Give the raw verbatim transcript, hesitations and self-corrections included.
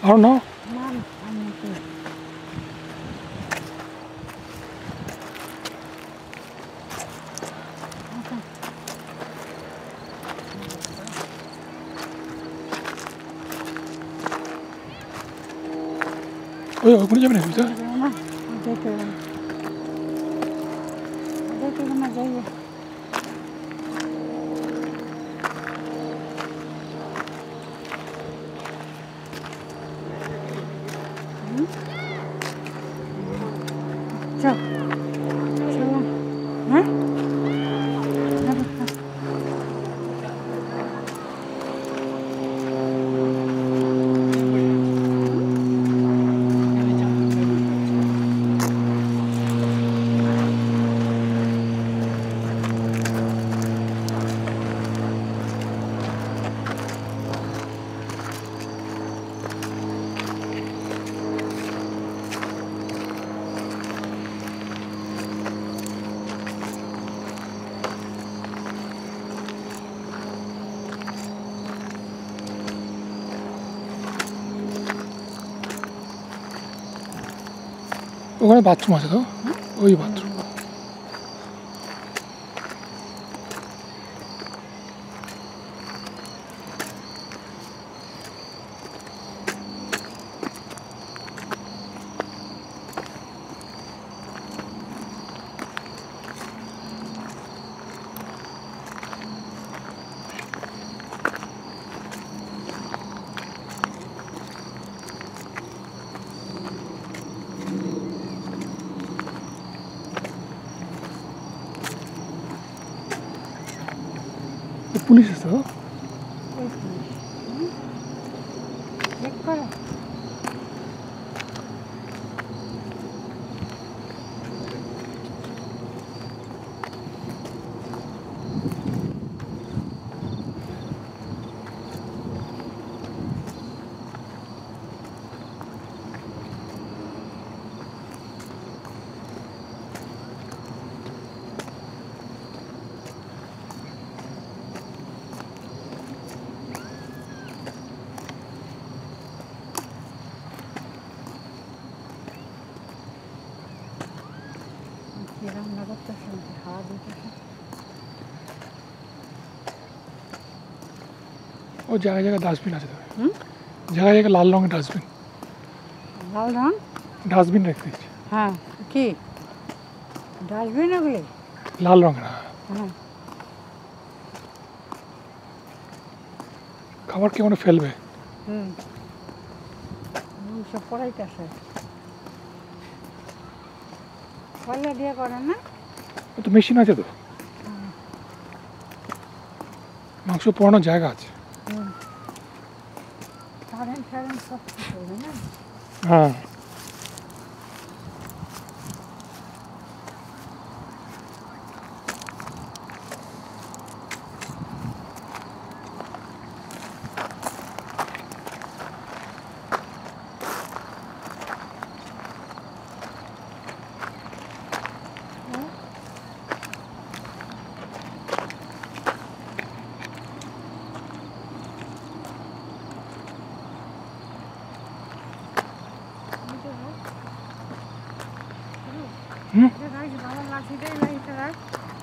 I don't know. Mom, I'm okay. 어, 야, 그러자면 해보자. Mama, देखो देखो ना जाइए चल चलो हाँ ওখানে বাথরুম আছে তো ওই বাথরুম পুলিশ আছে তো check करो रामनगर तो सुनते हवा देते ও জায়গায় জায়গায় ডাস্টবিন আছে তো হুম জায়গায় জায়গায় লাল রঙের ডাস্টবিন लाल रंग ডাস্টবিন রেখে দিয়েছে हाँ की डास्टबिन ओगले লাল রঙের হ্যাঁ हाँ খাবার কে মানে ফেলবে হুম সব পড়াইতেছে পয়লা দিয়ে করে না ও তো মেশিন আছে তো মাংস পোড়ানোর জায়গা আছে হুম কারেন্ট কারেন্ট সব করবে না হ্যাঁ হুম